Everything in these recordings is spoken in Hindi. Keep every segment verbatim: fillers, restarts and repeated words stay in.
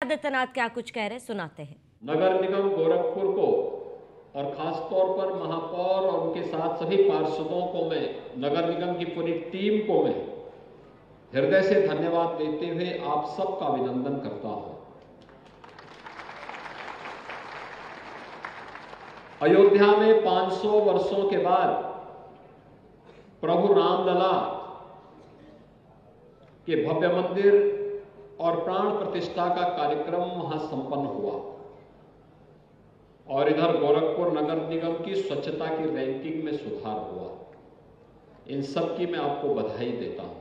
आदित्यनाथ क्या कुछ कह रहे सुनाते हैं। नगर निगम गोरखपुर को और खासतौर पर महापौर और उनके साथ सभी पार्षदों को मैं, नगर निगम की पूरी टीम को मैं हृदय से धन्यवाद देते हुए आप सबका अभिनंदन करता हूं। अयोध्या में पाँच सौ वर्षों के बाद प्रभु रामलला के भव्य मंदिर और प्राण प्रतिष्ठा का कार्यक्रम वहां संपन्न हुआ और इधर गोरखपुर नगर निगम की स्वच्छता की रैंकिंग में सुधार हुआ। इन सब की मैं आपको बधाई देता हूं।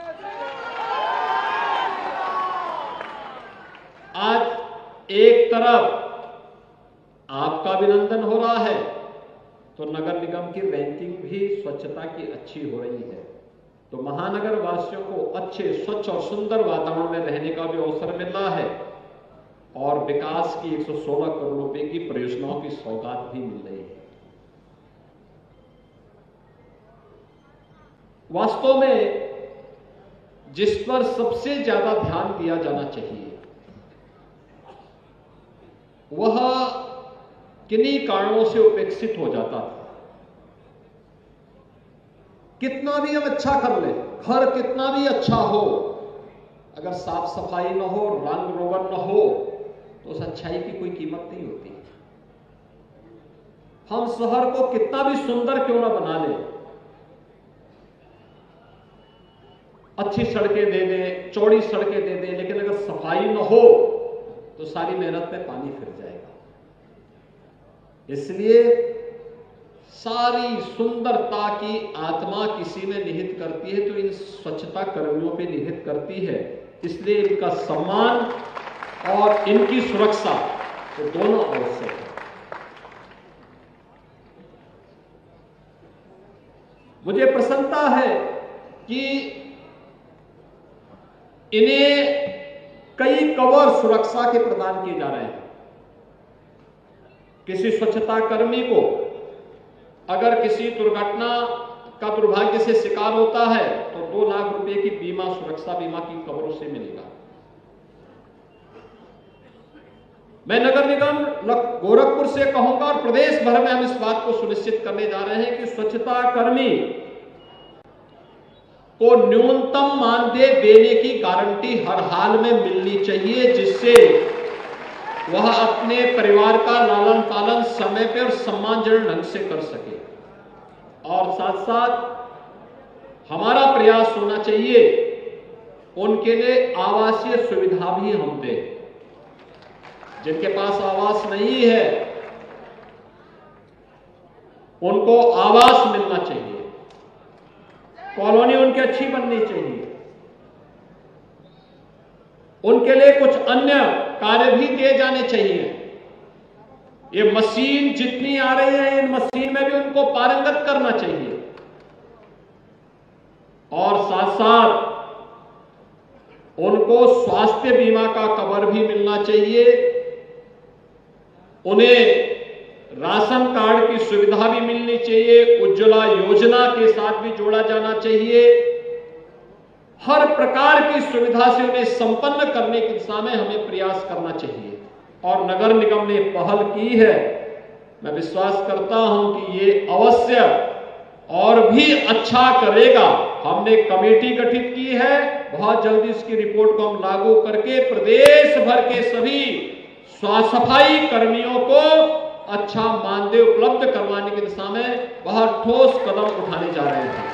आज एक तरफ आपका अभिनंदन हो रहा है तो नगर निगम की रैंकिंग भी स्वच्छता की अच्छी हो रही है, तो महानगर वासियों को अच्छे स्वच्छ और सुंदर वातावरण में रहने का भी अवसर मिल रहा है और विकास की एक सौ सोलह करोड़ रुपए की परियोजनाओं की सौगात भी मिल रही है। वास्तव में जिस पर सबसे ज्यादा ध्यान दिया जाना चाहिए वह किन्हीं कारणों से उपेक्षित हो जाता था। कितना भी हम अच्छा कर ले, घर कितना भी अच्छा हो, अगर साफ सफाई न हो, रंग रोगन न हो तो उस अच्छाई की कोई कीमत नहीं होती। हम शहर को कितना भी सुंदर क्यों ना बना ले, अच्छी सड़कें दे दे, चौड़ी सड़कें दे दे, लेकिन अगर सफाई न हो तो सारी मेहनत में पानी फिर जाएगा। इसलिए सारी सुंदरता की आत्मा किसी में निहित करती है तो इन स्वच्छता कर्मियों पे निहित करती है। इसलिए इनका सम्मान और इनकी सुरक्षा तो दोनों आवश्यक है। मुझे प्रसन्नता है कि इन्हें कई कवर सुरक्षा के प्रदान किए जा रहे हैं। किसी स्वच्छता कर्मी को अगर किसी दुर्घटना का दुर्भाग्य से शिकार होता है तो दो लाख रुपए की बीमा, सुरक्षा बीमा की कवरों से मिलेगा। मैं नगर निगम गोरखपुर से कहूंगा और प्रदेश भर में हम इस बात को सुनिश्चित करने जा रहे हैं कि स्वच्छता कर्मी को न्यूनतम मानदेय देने की गारंटी हर हाल में मिलनी चाहिए, जिससे वह अपने परिवार का लालन पालन समय पर और सम्मानजनक ढंग से कर सके। और साथ साथ हमारा प्रयास होना चाहिए उनके लिए आवासीय सुविधा भी हम दें। जिनके पास आवास नहीं है उनको आवास मिलना चाहिए, कॉलोनी उनकी अच्छी बननी चाहिए, उनके लिए कुछ अन्य कार्य भी दिए जाने चाहिए। ये मशीन जितनी आ रही है इन मशीन में भी उनको पारंगत करना चाहिए और साथ साथ उनको स्वास्थ्य बीमा का कवर भी मिलना चाहिए। उन्हें राशन कार्ड की सुविधा भी मिलनी चाहिए, उज्ज्वला योजना के साथ भी जोड़ा जाना चाहिए। हर प्रकार की सुविधा से उन्हें संपन्न करने की दिशा में हमें प्रयास करना चाहिए और नगर निगम ने पहल की है। मैं विश्वास करता हूं कि ये अवश्य और भी अच्छा करेगा। हमने कमेटी गठित की है, बहुत जल्दी इसकी रिपोर्ट को हम लागू करके प्रदेश भर के सभी सफाई कर्मियों को अच्छा मानदेय उपलब्ध करवाने की दिशा में बहुत ठोस कदम उठाने जा रहे हैं।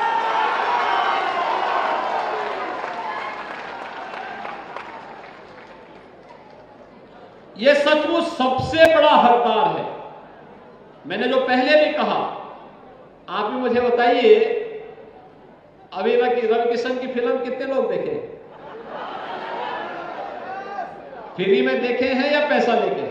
यह सचमुच सबसे बड़ा हकदार है। मैंने जो पहले भी कहा, आप भी मुझे बताइए, अभी रवि किशन की फिल्म कितने लोग देखे? फ्री में देखे हैं या पैसा लेके?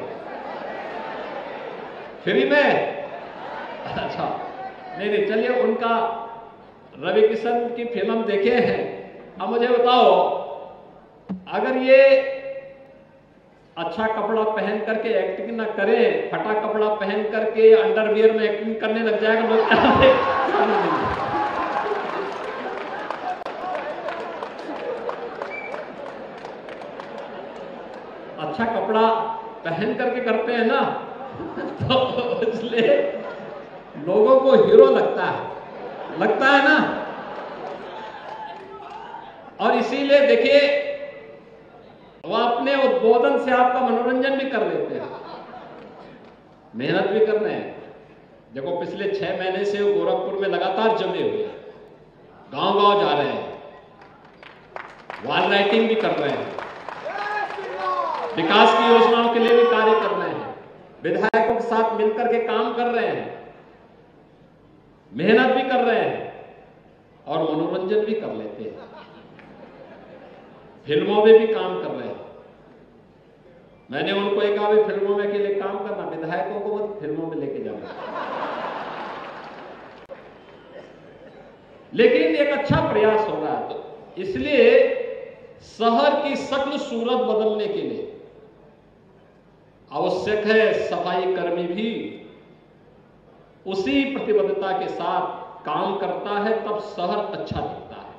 फ्री में? अच्छा, नहीं नहीं, चलिए, उनका रवि किशन की फिल्म देखे हैं। अब मुझे बताओ, अगर ये अच्छा कपड़ा पहन करके एक्टिंग ना करें, फटा कपड़ा पहन करके अंडरवियर में एक्टिंग करने लग जाएगा लोग क्या? अच्छा कपड़ा पहन करके करते हैं ना, तो इसलिए लोगों को हीरो लगता है, लगता है ना। और इसीलिए देखिए वो अपने उद्बोधन से आपका मनोरंजन भी कर लेते हैं, मेहनत भी कर रहे हैं। देखो पिछले छह महीने से वो गोरखपुर में लगातार जमे हुए हैं, गांव गांव जा रहे हैं, वॉल राइटिंग भी कर रहे हैं, विकास की योजनाओं के लिए भी कार्य कर रहे हैं, विधायकों के साथ मिलकर के काम कर रहे हैं, मेहनत भी कर रहे हैं और मनोरंजन भी कर लेते हैं, फिल्मों में भी काम कर रहे हैं। मैंने उनको एक कहा फिल्मों में के लिए काम करना, विधायकों को मत फिल्मों में लेके जाना। लेकिन एक अच्छा प्रयास हो रहा है, तो इसलिए शहर की शक्ल सूरत बदलने के लिए आवश्यक है सफाई कर्मी भी उसी प्रतिबद्धता के साथ काम करता है, तब शहर अच्छा दिखता है।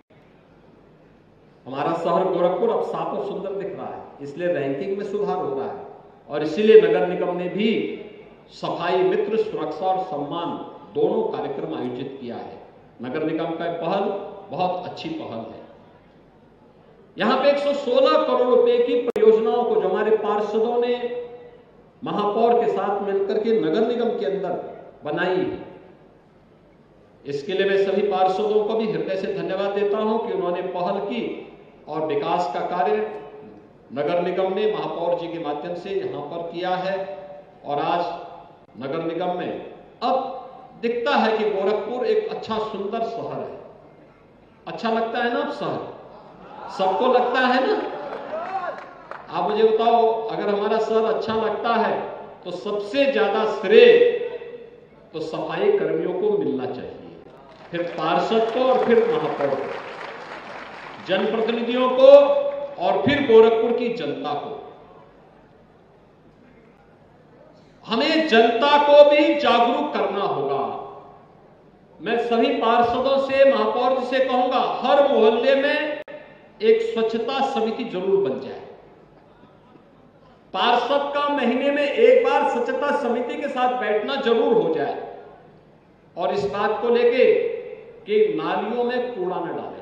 हमारा शहर गोरखपुर अब साफ और सुंदर दिख रहा है, इसलिए रैंकिंग में सुधार हो रहा है और इसीलिए नगर निगम ने भी सफाई मित्र सुरक्षा और सम्मान दोनों कार्यक्रम आयोजित किया है। नगर निगम का पहल बहुत अच्छी पहल है। यहां पे एक सौ सोलह करोड़ रुपए की परियोजनाओं को जो हमारे पार्षदों ने महापौर के साथ मिलकर के नगर निगम के अंदर बनाई है, इसके लिए मैं सभी पार्षदों को भी हृदय से धन्यवाद देता हूं कि उन्होंने पहल की और विकास का कार्य नगर निगम ने महापौर जी के माध्यम से यहां पर किया है। और आज नगर निगम में अब दिखता है कि गोरखपुर एक अच्छा सुंदर शहर है। अच्छा लगता है ना अब शहर, सबको लगता है ना। आप मुझे बताओ, अगर हमारा शहर अच्छा लगता है तो सबसे ज्यादा श्रेय तो सफाई कर्मियों को मिलना चाहिए, फिर पार्षद को और फिर महापौर को, जनप्रतिनिधियों को और फिर गोरखपुर की जनता को। हमें जनता को भी जागरूक करना होगा। मैं सभी पार्षदों से, महापौर जी से कहूंगा, हर मोहल्ले में एक स्वच्छता समिति जरूर बन जाए। पार्षद का महीने में एक बार स्वच्छता समिति के साथ बैठना जरूर हो जाए और इस बात को लेके कि नालियों में कूड़ा न डालें,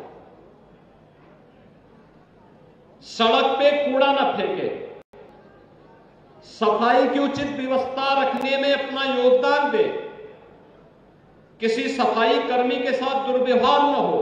सड़क पे कूड़ा न फेंके, सफाई की उचित व्यवस्था रखने में अपना योगदान दे, किसी सफाई कर्मी के साथ दुर्व्यवहार न हो।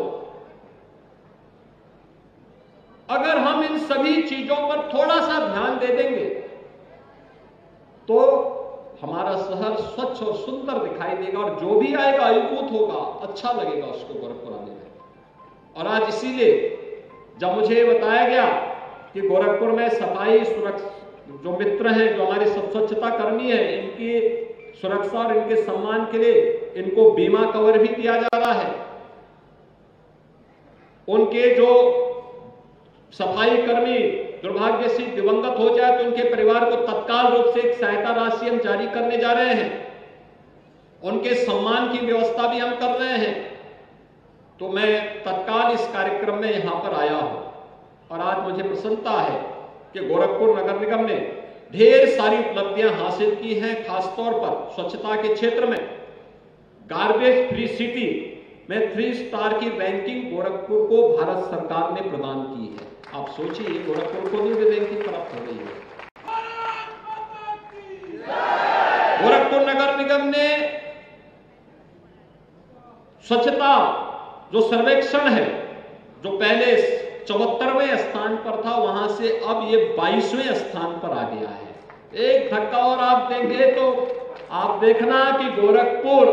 अगर हम इन सभी चीजों पर थोड़ा सा ध्यान दे देंगे तो हमारा शहर स्वच्छ और सुंदर दिखाई देगा और जो भी आएगा अभिभूत होगा, अच्छा लगेगा उसको गोरखपुर आने में। और आज इसीलिए जब मुझे बताया गया कि गोरखपुर में सफाई सुरक्षा जो मित्र हैं, जो हमारे स्वच्छता कर्मी हैं, इनकी सुरक्षा और इनके सम्मान के लिए इनको बीमा कवर भी दिया जा रहा है। उनके जो सफाई कर्मी दुर्भाग्य से दिवंगत हो जाए तो उनके परिवार को तत्काल रूप से एक सहायता राशि हम जारी करने जा रहे हैं, उनके सम्मान की व्यवस्था भी हम कर रहे हैं। तो मैं तत्काल इस कार्यक्रम में यहां पर आया हूं और आज मुझे प्रसन्नता है कि गोरखपुर नगर निगम ने ढेर सारी उपलब्धियां हासिल की हैं, खासतौर पर स्वच्छता के क्षेत्र में। गार्बेज फ्री सिटी में थ्री स्टार की रैंकिंग गोरखपुर को भारत सरकार ने प्रदान की है। आप सोचिए, गोरखपुर को भी रैंकिंग प्राप्त हो गई है। गोरखपुर नगर निगम ने स्वच्छता जो सर्वेक्षण है, जो पहले चौहत्तरवें स्थान पर था, वहां से अब ये बाईसवें स्थान पर आ गया है। एक धक्का और आप देंगे तो आप देखना कि गोरखपुर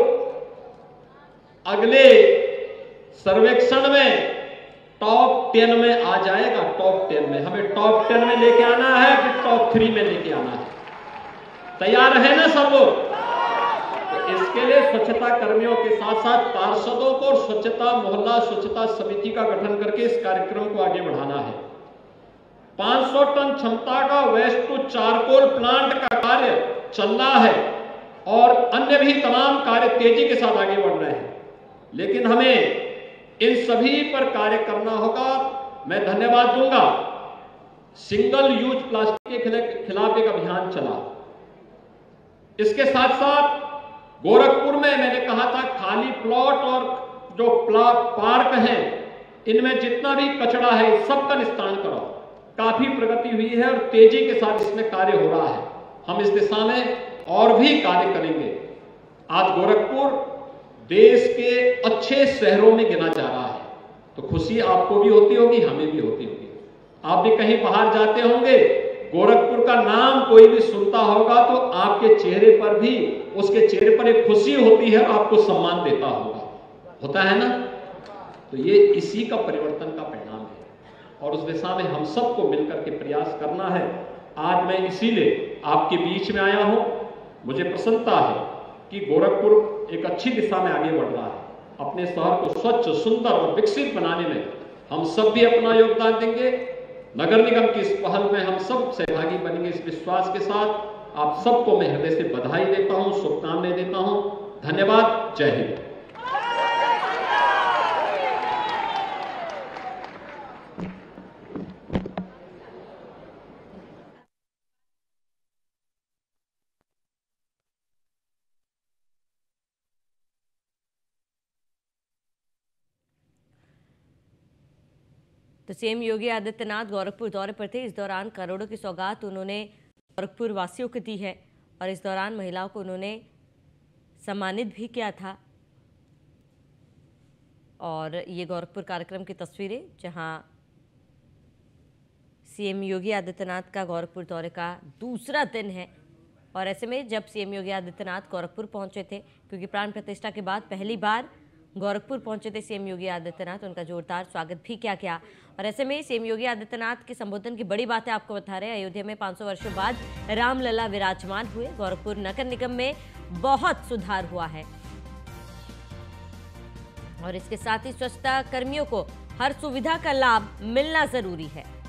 अगले सर्वेक्षण में टॉप टेन में आ जाएगा। टॉप टेन में हमें टॉप टेन में लेके आना है, फिर टॉप थ्री में लेके आना है। तैयार है ना सब लोग? तो इसके लिए स्वच्छता कर्मियों के साथ साथ पार्षदों को स्वच्छता मोहल्ला स्वच्छता समिति का गठन करके इस कार्यक्रम को आगे बढ़ाना है। पाँच सौ टन क्षमता का वेस्ट टू चारकोल प्लांट का कार्य चल रहा है और अन्य भी तमाम कार्य तेजी के साथ आगे बढ़ रहे हैं, लेकिन हमें इन सभी पर कार्य करना होगा। मैं धन्यवाद दूंगा सिंगल यूज प्लास्टिक चला। इसके साथ साथ गोरखपुर में मैंने कहा था खाली प्लॉट और जो पार्क हैं इनमें जितना भी कचरा है सबका निस्तारण कराओ। काफी प्रगति हुई है और तेजी के साथ इसमें कार्य हो रहा है। हम इस दिशा में और भी कार्य करेंगे। आज गोरखपुर देश के अच्छे शहरों में गिना जा रहा है, तो खुशी आपको भी होती होगी, हमें भी होती होगी। आप भी कहीं बाहर जाते होंगे, गोरखपुर का नाम कोई भी सुनता होगा तो आपके चेहरे पर भी उसके चेहरे पर एक खुशी होती है, आपको सम्मान देता होगा, होता है ना। तो ये इसी का परिवर्तन का परिणाम है और उस दिशा में हम सबको मिलकर के प्रयास करना है। आज मैं इसीलिए आपके बीच में आया हूं। मुझे प्रसन्नता है कि गोरखपुर एक अच्छी दिशा में आगे बढ़ रहा है। अपने शहर को स्वच्छ, सुंदर और विकसित बनाने में हम सब भी अपना योगदान देंगे। नगर निगम की इस पहल में हम सब सहभागी बनेंगे। इस विश्वास के साथ आप सबको मैं हृदय से बधाई देता हूं, शुभकामनाएं देता हूं। धन्यवाद। जय हिंद। तो सीएम योगी आदित्यनाथ गोरखपुर दौरे पर थे। इस दौरान करोड़ों की सौगात उन्होंने गोरखपुर वासियों को दी है और इस दौरान महिलाओं को उन्होंने सम्मानित भी किया था। और ये गोरखपुर कार्यक्रम की तस्वीरें, जहां सीएम योगी आदित्यनाथ का गोरखपुर दौरे का दूसरा दिन है और ऐसे में जब सीएम योगी आदित्यनाथ गोरखपुर पहुंचे थे, क्योंकि प्राण प्रतिष्ठा के बाद पहली बार गोरखपुर पहुंचे थे सीएम योगी आदित्यनाथ, उनका जोरदार स्वागत भी किया गया। और ऐसे में सीएम योगी आदित्यनाथ के संबोधन की बड़ी बातें आपको बता रहे हैं। अयोध्या में पाँच सौ वर्षों बाद रामलला विराजमान हुए। गोरखपुर नगर निगम में बहुत सुधार हुआ है और इसके साथ ही स्वच्छता कर्मियों को हर सुविधा का लाभ मिलना जरूरी है।